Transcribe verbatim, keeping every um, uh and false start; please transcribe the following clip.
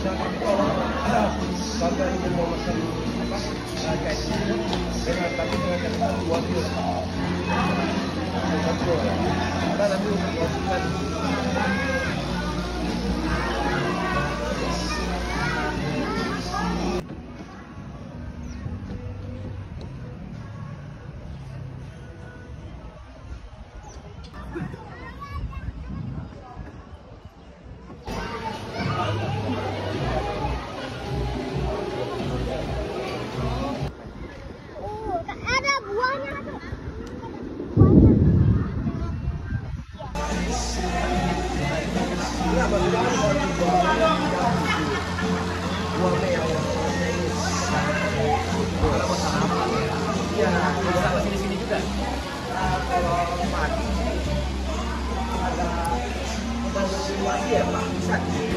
tapi kalau Bangga ingin memesan apa kayak gitu dengan tapi dengan kata dua kilo satu ada nanti untuk melakukan kalau pagi ada lagi ya Pak bisa